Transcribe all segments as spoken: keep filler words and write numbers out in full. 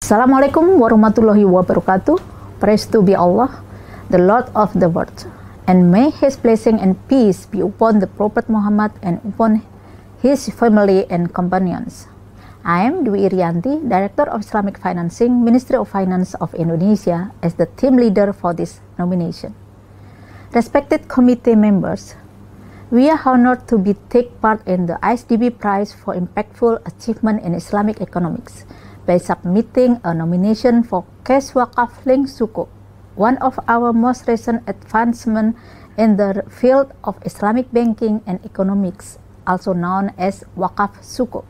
Assalamualaikum warahmatullahi wabarakatuh. Praise to be Allah, the Lord of the world, and may His blessing and peace be upon the Prophet Muhammad and upon his family and companions. I am Dwi Irianti, Director of Islamic Financing, Ministry of Finance of Indonesia, as the team leader for this nomination. Respected committee members, we are honored to be take part in the I S D B Prize for Impactful Achievement in Islamic Economics by submitting a nomination for Cash Wakaf Link Sukuk, one of our most recent advancements in the field of Islamic banking and economics, also known as Wakaf Sukuk.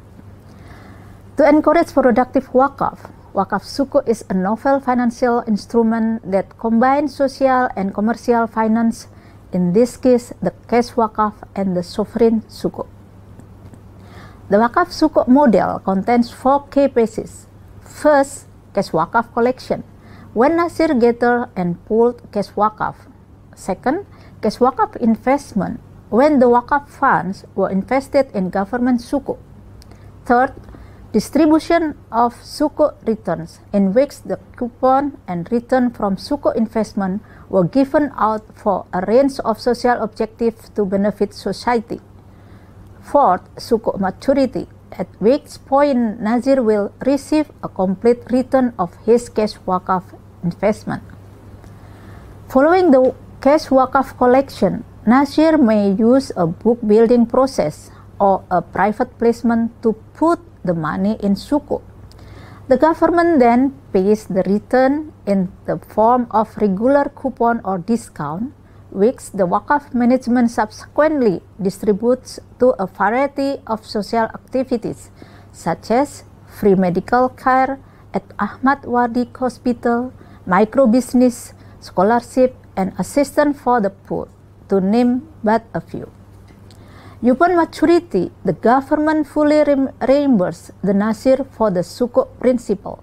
To encourage productive wakaf, Wakaf Sukuk is a novel financial instrument that combines social and commercial finance, in this case the cash wakaf and the sovereign sukuk. The Wakaf Sukuk model contains four key phases. First, cash wakaf collection, when Nasir gathered and pooled cash wakaf. Second, cash wakaf investment, when the wakaf funds were invested in government sukuk. Third, distribution of sukuk returns, in which the coupon and return from sukuk investment were given out for a range of social objectives to benefit society. Fourth, sukuk maturity, at which point Nazir will receive a complete return of his cash wakaf investment. Following the cash wakaf collection, Nazir may use a book building process or a private placement to put the money in sukuk. The government then pays the return in the form of regular coupon or discount, which the Wakaf management subsequently distributes to a variety of social activities, such as free medical care at Ahmad Wardi Hospital, micro business, scholarship, and assistance for the poor, to name but a few. Upon maturity, the government fully re reimburses the Nasir for the sukuk principal.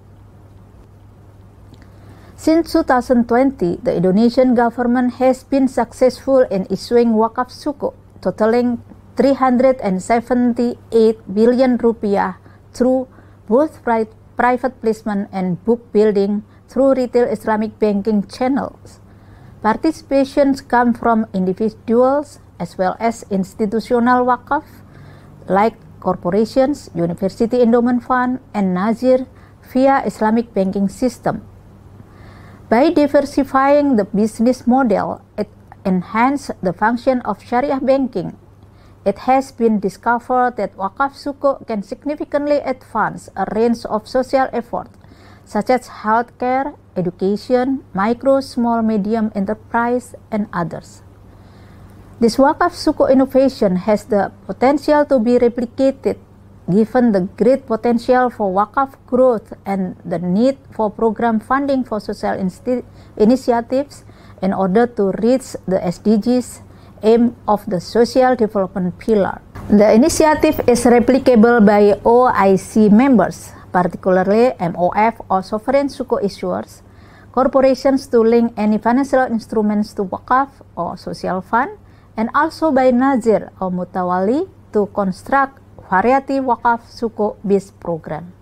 Since two thousand twenty, the Indonesian government has been successful in issuing wakaf sukuk totaling three hundred seventy-eight billion rupiah through both pri private placement and book building through retail Islamic banking channels. Participations come from individuals as well as institutional wakaf like corporations, University Endowment Fund, and Nazir via Islamic banking system. By diversifying the business model, it enhances the function of Sharia banking. It has been discovered that Wakaf Sukuk can significantly advance a range of social efforts, such as healthcare, education, micro, small, medium enterprise, and others. This Wakaf Sukuk innovation has the potential to be replicated given the great potential for wakaf growth and the need for program funding for social initiatives in order to reach the S D Gs aim of the social development pillar. The initiative is replicable by O I C members, particularly M O F or sovereign sukuk issuers, corporations to link any financial instruments to wakaf or social fund, and also by Nazir or Mutawali to construct variety wakaf sukuk based program.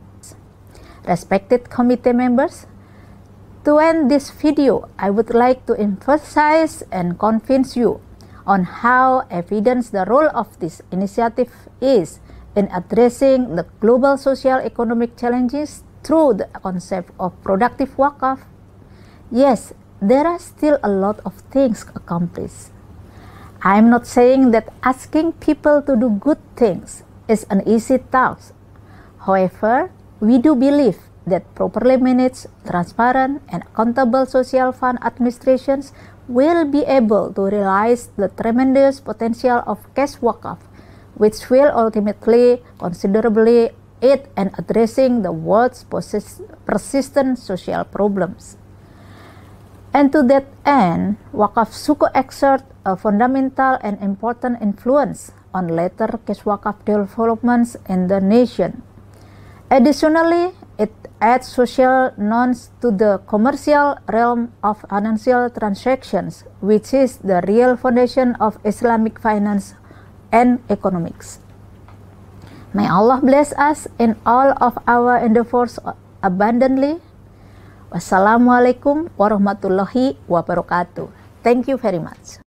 Respected committee members, to end this video, I would like to emphasize and convince you on how evident the role of this initiative is in addressing the global social economic challenges through the concept of productive wakaf. Yes, there are still a lot of things accomplished. I am not saying that asking people to do good things is an easy task. However, we do believe that properly managed, transparent, and accountable social fund administrations will be able to realize the tremendous potential of cash wakaf, which will ultimately considerably aid in addressing the world's persistent social problems. And to that end, Wakaf Sukuk exerts a fundamental and important influence on later cash wakaf developments in the nation. Additionally, it adds social norms to the commercial realm of financial transactions, which is the real foundation of Islamic finance and economics. May Allah bless us in all of our endeavors abundantly. Wassalamualaikum warahmatullahi wabarakatuh. Thank you very much.